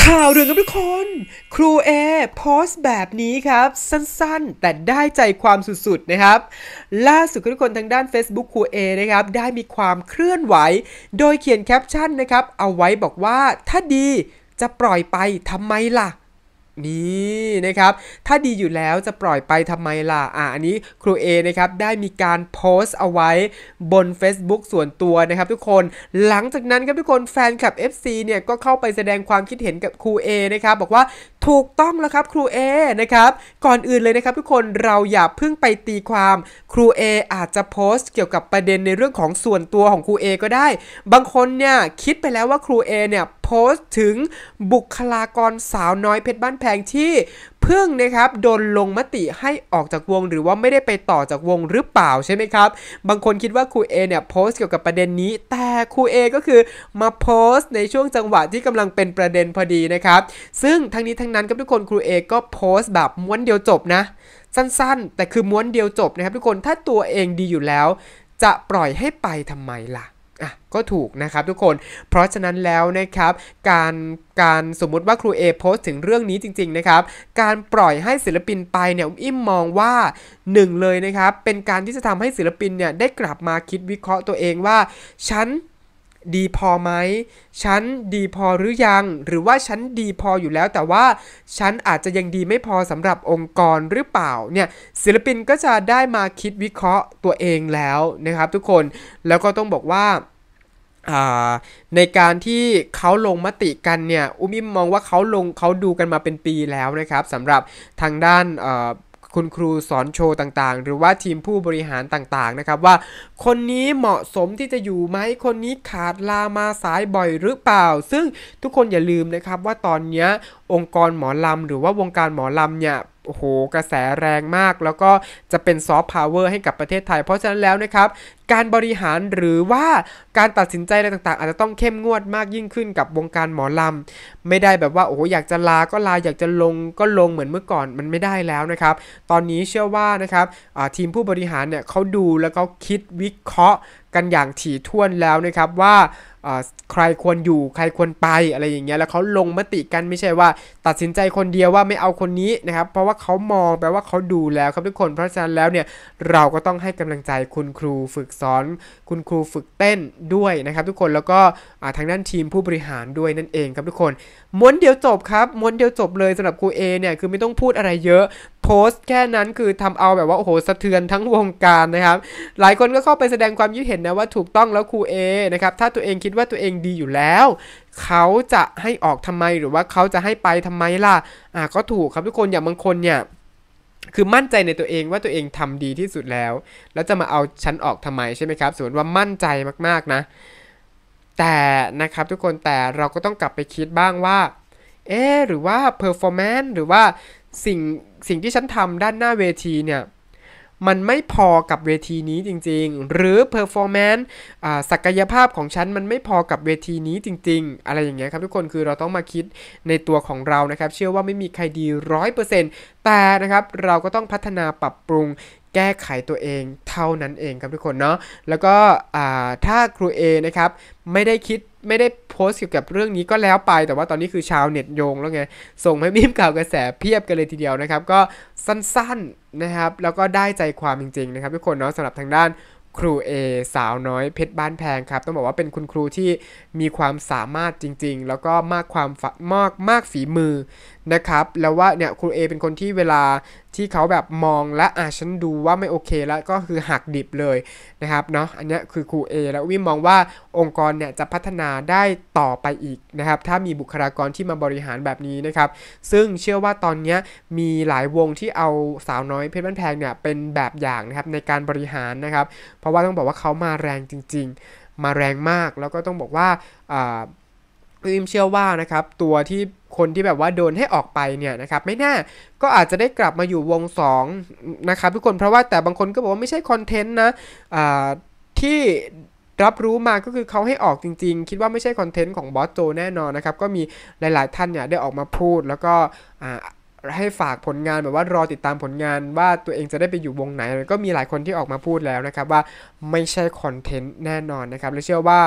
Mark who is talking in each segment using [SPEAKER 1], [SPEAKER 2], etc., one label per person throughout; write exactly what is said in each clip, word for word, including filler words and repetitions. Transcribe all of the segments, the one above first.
[SPEAKER 1] ข่าวเรื่องกับทุกคนครูเอโพสต์แบบนี้ครับสั้นๆแต่ได้ใจความสุดๆนะครับล่าสุดทุกคนทางด้าน Facebook ครูเอนะครับได้มีความเคลื่อนไหวโดยเขียนแคปชั่นนะครับเอาไว้บอกว่าถ้าดีจะปล่อยไปทำไมล่ะนี่นะครับถ้าดีอยู่แล้วจะปล่อยไปทำไมล่ะอ่ะอันนี้ครูเอนะครับได้มีการโพสต์เอาไว้บน Facebook ส่วนตัวนะครับทุกคนหลังจากนั้นครับทุกคนแฟนคลับ เอฟ ซี เนี่ยก็เข้าไปแสดงความคิดเห็นกับครูเอนะครับบอกว่าถูกต้องแล้วครับครูเอนะครับก่อนอื่นเลยนะครับทุกคนเราอย่าเพิ่งไปตีความครูเออาจจะโพสต์เกี่ยวกับประเด็นในเรื่องของส่วนตัวของครูเอก็ได้บางคนเนี่ยคิดไปแล้วว่าครูเอเนี่ยโพสต์ถึงบุคลากรสาวน้อยเพชรบ้านแพงที่เพิ่งนะครับโดนลงมติให้ออกจากวงหรือว่าไม่ได้ไปต่อจากวงหรือเปล่าใช่ไหมครับบางคนคิดว่าครูเอเนี่ยโพสต์เกี่ยวกับประเด็นนี้แต่ครูเอก็คือมาโพสต์ในช่วงจังหวะที่กำลังเป็นประเด็นพอดีนะครับซึ่งทั้งนี้ทั้งนั้นครับทุกคนครูเอก็โพสต์แบบม้วนเดียวจบนะสั้นๆแต่คือม้วนเดียวจบนะครับทุกคนถ้าตัวเองดีอยู่แล้วจะปล่อยให้ไปทำไมล่ะอ่ะก็ถูกนะครับทุกคนเพราะฉะนั้นแล้วนะครับการการสมมุติว่าครูเอโพสต์ถึงเรื่องนี้จริงๆนะครับการปล่อยให้ศิลปินไปเนี่ยอุ้มอิ่มมองว่าหนึ่งเลยนะครับเป็นการที่จะทำให้ศิลปินเนี่ยได้กลับมาคิดวิเคราะห์ตัวเองว่าฉันดีพอไหมฉันดีพอหรือยังหรือว่าฉันดีพออยู่แล้วแต่ว่าฉันอาจจะยังดีไม่พอสำหรับองค์กรหรือเปล่าเนี่ยศิลปินก็จะได้มาคิดวิเคราะห์ตัวเองแล้วนะครับทุกคนแล้วก็ต้องบอกว่าในการที่เขาลงมติกันเนี่ยอุ้มอิ่มมองว่าเขาลงเขาดูกันมาเป็นปีแล้วนะครับสำหรับทางด้านคุณครูสอนโชว์ต่างๆหรือว่าทีมผู้บริหารต่างๆนะครับว่าคนนี้เหมาะสมที่จะอยู่ไหมคนนี้ขาดลามาสายบ่อยหรือเปล่าซึ่งทุกคนอย่าลืมนะครับว่าตอนนี้องค์กรหมอลำหรือว่าวงการหมอลำเนี่ยโอ้โหกระแสแรงมากแล้วก็จะเป็นซอฟต์พาวเวอร์ให้กับประเทศไทยเพราะฉะนั้นแล้วนะครับการบริหารหรือว่าการตัดสินใจอะไรต่างๆอาจจะต้องเข้มงวดมากยิ่งขึ้นกับวงการหมอลำไม่ได้แบบว่าโอ้โหอยากจะลาก็ลาอยากจะลงก็ลงเหมือนเมื่อก่อนมันไม่ได้แล้วนะครับตอนนี้เชื่อว่านะครับทีมผู้บริหารเนี่ยเขาดูแล้วเขาคิดวิเคราะห์กันอย่างถี่ถ้วนแล้วนะครับว่าใครควรอยู่ใครควรไปอะไรอย่างเงี้ยแล้วเขาลงมติกันไม่ใช่ว่าตัดสินใจคนเดียวว่าไม่เอาคนนี้นะครับเพราะว่าเขามองแปลว่าเขาดูแล้วครับทุกคนเพราะฉะนั้นแล้วเนี่ยเราก็ต้องให้กำลังใจคุณครูฝึกสอนคุณครูฝึกเต้นด้วยนะครับทุกคนแล้วก็ทางด้านทีมผู้บริหารด้วยนั่นเองครับทุกคนม้วนเดียวจบครับม้วนเดียวจบเลยสำหรับครูเอเนี่ยคือไม่ต้องพูดอะไรเยอะโพสต์แค่นั้นคือทำเอาแบบว่าโอ้โหสะเทือนทั้งวงการนะครับหลายคนก็เข้าไปแสดงความคิดเห็นนะว่าถูกต้องแล้วครูเอนะครับถ้าตัวเองคิดว่าตัวเองดีอยู่แล้วเขาจะให้ออกทำไมหรือว่าเขาจะให้ไปทำไมล่ะอ่ะก็ถูกครับทุกคนอย่างบางคนเนี่ยคือมั่นใจในตัวเองว่าตัวเองทำดีที่สุดแล้วแล้วจะมาเอาฉันออกทำไมใช่ไหมครับสมมติว่ามั่นใจมากๆนะแต่นะครับทุกคนแต่เราก็ต้องกลับไปคิดบ้างว่าเอ๊หรือว่า performance หรือว่าสิ่งสิ่งที่ฉันทำด้านหน้าเวทีเนี่ยมันไม่พอกับเวทีนี้จริงๆหรือ performance ศักยภาพของฉันมันไม่พอกับเวทีนี้จริงๆอะไรอย่างเงี้ยครับทุกคนคือเราต้องมาคิดในตัวของเรานะครับเชื่อว่าไม่มีใครดี ร้อยเปอร์เซ็นต์ แต่นะครับเราก็ต้องพัฒนาปรับปรุงแก้ไขตัวเองเท่านั้นเองครับทุกคนเนาะแล้วก็ถ้าครูเอนะครับไม่ได้คิดไม่ได้โพสต์เกี่ยวกับเรื่องนี้ก็แล้วไปแต่ว่าตอนนี้คือชาวเน็ตโยงแล้วไงส่งให้มีมข่าวกระแสเพียบกันเลยทีเดียวนะครับก็สั้นๆนะครับแล้วก็ได้ใจความจริงๆนะครับทุกคนเนาะสำหรับทางด้านครูเอสาวน้อยเพชรบ้านแพงครับต้องบอกว่าเป็นคุณครูที่มีความสามารถจริงๆแล้วก็มากความมากมากฝีมือนะครับแล้วว่าเนี่ยครูเอเป็นคนที่เวลาที่เขาแบบมองและอ่ะฉันดูว่าไม่โอเคแล้วก็คือหักดิบเลยนะครับเนาะอันนี้คือครูเอแล้ววิมมองว่าองค์กรเนี่ยจะพัฒนาได้ต่อไปอีกนะครับถ้ามีบุคลากรที่มาบริหารแบบนี้นะครับซึ่งเชื่อว่าตอนนี้มีหลายวงที่เอาสาวน้อยเพชรบ้านแพงเนี่ยเป็นแบบอย่างนะครับในการบริหารนะครับเพราะว่าต้องบอกว่าเขามาแรงจริงๆมาแรงมากแล้วก็ต้องบอกว่าอ่าวิมเชื่อว่านะครับตัวที่คนที่แบบว่าโดนให้ออกไปเนี่ยนะครับไม่แน่ก็อาจจะได้กลับมาอยู่วงสองนะครับทุกคนเพราะว่าแต่บางคนก็บอกว่าไม่ใช่คอนเทนต์นะที่รับรู้มาก็คือเขาให้ออกจริงๆคิดว่าไม่ใช่คอนเทนต์ของบอสโจแน่นอนนะครับก็มีหลายๆท่านเนี่ยได้ออกมาพูดแล้วก็ให้ฝากผลงานแบบว่ารอติดตามผลงานว่าตัวเองจะได้ไปอยู่วงไหนก็มีหลายคนที่ออกมาพูดแล้วนะครับว่าไม่ใช่คอนเทนต์แน่นอนนะครับและเชื่อว่า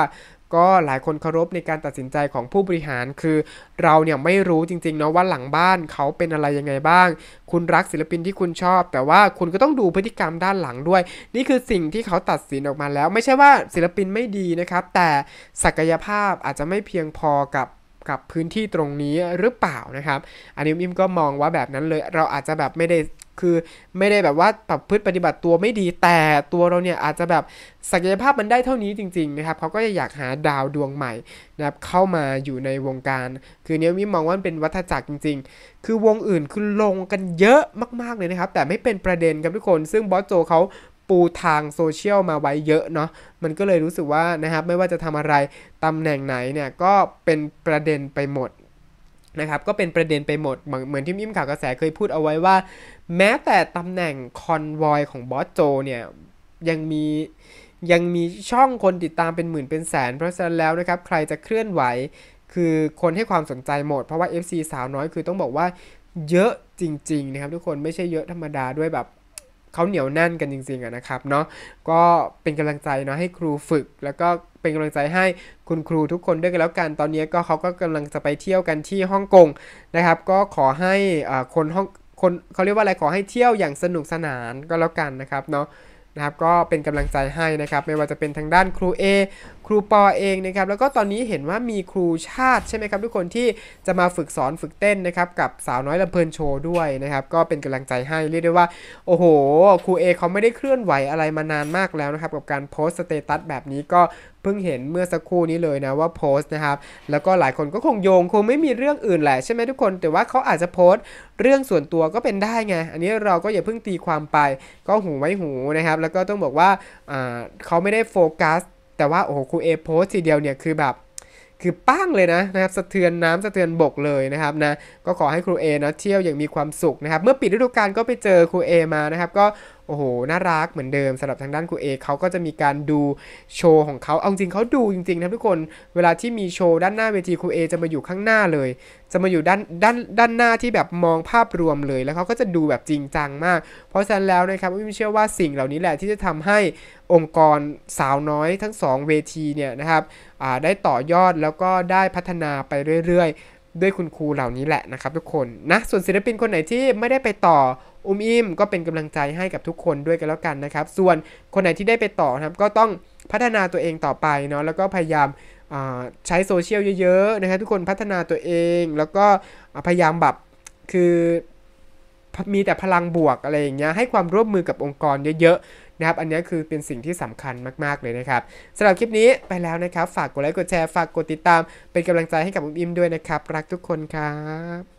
[SPEAKER 1] ก็หลายคนเคารพในการตัดสินใจของผู้บริหารคือเราเนี่ยไม่รู้จริงๆเนาะว่าหลังบ้านเขาเป็นอะไรยังไงบ้างคุณรักศิลปินที่คุณชอบแต่ว่าคุณก็ต้องดูพฤติกรรมด้านหลังด้วยนี่คือสิ่งที่เขาตัดสินออกมาแล้วไม่ใช่ว่าศิลปินไม่ดีนะครับแต่ศักยภาพอาจจะไม่เพียงพอกับกับพื้นที่ตรงนี้หรือเปล่านะครับอันนี้อิมก็มองว่าแบบนั้นเลยเราอาจจะแบบไม่ได้คือไม่ได้แบบว่าปรับพฤติปฏิบัติตัวไม่ดีแต่ตัวเราเนี่ยอาจจะแบบศักยภาพมันได้เท่านี้จริงๆนะครับเขาก็จะอยากหาดาวดวงใหม่นะครับเข้ามาอยู่ในวงการคือเนี้ยมิมองว่ามันเป็นวัฏจักรจริงๆคือวงอื่นคือลงกันเยอะมากๆเลยนะครับแต่ไม่เป็นประเด็นครับทุกคนซึ่งบอสโจเขาปูทางโซเชียลมาไว้เยอะเนาะมันก็เลยรู้สึกว่านะครับไม่ว่าจะทำอะไรตำแหน่งไหนเนี่ยก็เป็นประเด็นไปหมดนะครับก็เป็นประเด็นไปหมดเหมือนที่มิมข่าวกระแสเคยพูดเอาไว้ว่าแม้แต่ตำแหน่งคอนวอยของบอสโจเนี่ยยังมียังมีช่องคนติดตามเป็นหมื่นเป็นแสนเพราะฉะนั้นแล้วนะครับใครจะเคลื่อนไหวคือคนให้ความสนใจหมดเพราะว่า เอฟ ซี สาวน้อยคือต้องบอกว่าเยอะจริงๆนะครับทุกคนไม่ใช่เยอะธรรมดาด้วยแบบเขาเหนียวแน่นกันจริงๆอะนะครับเนาะก็เป็นกำลังใจเนาะให้ครูฝึกแล้วก็เป็นกำลังใจให้คุณครูทุกคนด้วยกันแล้วกันตอนนี้ก็เขาก็กำลังจะไปเที่ยวกันที่ฮ่องกงนะครับก็ขอให้คนฮ่องคนเขาเรียกว่าอะไรขอให้เที่ยวอย่างสนุกสนานก็แล้วกันนะครับเนาะนะครับก็เป็นกำลังใจให้นะครับไม่ว่าจะเป็นทางด้านครูเอครูปอเองนะครับแล้วก็ตอนนี้เห็นว่ามีครูชาติใช่ไหมครับทุกคนที่จะมาฝึกสอนฝึกเต้นนะครับกับสาวน้อยลำเพลินโชว์ด้วยนะครับก็เป็นกำลังใจให้เรียกได้ว่าโอ้โหครูเอเขาไม่ได้เคลื่อนไหวอะไรมานานมากแล้วนะครับกับการโพสต์สเตตัสแบบนี้ก็เพิ่งเห็นเมื่อสักครู่นี้เลยนะว่าโพสต์นะครับแล้วก็หลายคนก็คงโยงคงไม่มีเรื่องอื่นแหละใช่ไหมทุกคนแต่ว่าเขาอาจจะโพสต์เรื่องส่วนตัวก็เป็นได้ไงอันนี้เราก็อย่าเพิ่งตีความไปก็หูไว้หูนะครับแล้วก็ต้องบอกว่าเขาไม่ได้โฟกัสแต่ว่าโอ้โหครูเอโพสทีเดียวเนี่ยคือแบบคือปั้งเลยนะนะครับสะเทือนน้ำสะเทือนบกเลยนะครับนะก็ขอให้ครูเอนะเที่ยวอย่างมีความสุขนะครับเมื่อปิดฤดูกาลก็ไปเจอครูเอมานะครับก็โอ้โหน่ารักเหมือนเดิมสำหรับทางด้านครูเอเขาก็จะมีการดูโชว์ของเขาเอาจริงเขาดูจริงๆนะทุกคนเวลาที่มีโชว์ด้านหน้าเวทีครูเอจะมาอยู่ข้างหน้าเลยจะมาอยู่ด้านด้านด้านหน้าที่แบบมองภาพรวมเลยแล้วเขาก็จะดูแบบจริงจังมากเพราะฉะนั้นแล้วนะครับผมเชื่อว่าสิ่งเหล่านี้แหละที่จะทำให้องค์กรสาวน้อยทั้งสองเวทีเนี่ยนะครับได้ต่อยอดแล้วก็ได้พัฒนาไปเรื่อยๆด้วยคุณครูเหล่านี้แหละนะครับทุกคนนะส่วนศิลปินคนไหนที่ไม่ได้ไปต่ออุ้มอิ่มก็เป็นกำลังใจให้กับทุกคนด้วยกันแล้วกันนะครับส่วนคนไหนที่ได้ไปต่อนะครับก็ต้องพัฒนาตัวเองต่อไปเนาะแล้วก็พยายามใช้โซเชียลเยอะๆนะครับทุกคนพัฒนาตัวเองแล้วก็พยายามแบบคือมีแต่พลังบวกอะไรอย่างเงี้ยให้ความร่วมมือกับองค์กรเยอะๆนะครับอันนี้คือเป็นสิ่งที่สำคัญมากๆเลยนะครับสำหรับคลิปนี้ไปแล้วนะครับฝากกดไลค์กดแชร์ฝากกดติดตามเป็นกำลังใจให้กับอุ้มอิ่มด้วยนะครับรักทุกคนครับ